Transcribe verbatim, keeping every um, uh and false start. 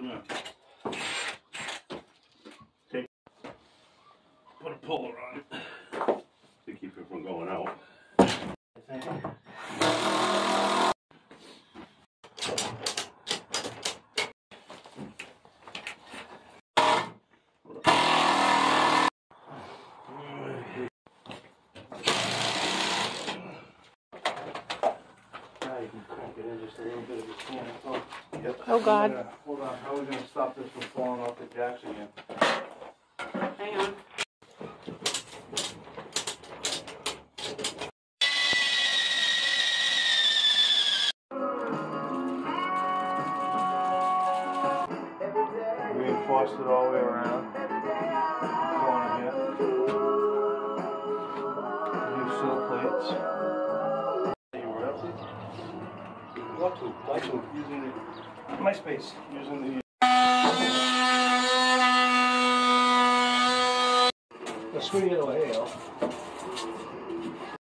Yeah. Take, put a puller on it to keep it from going out. I think. Oh God. Gonna, hold on, how are we going to stop this from falling off the jacks again? Hang on. Reinforced it all the way around. Corner here. New sill plates. What to? What to? Using the, my space. Using the the screw away,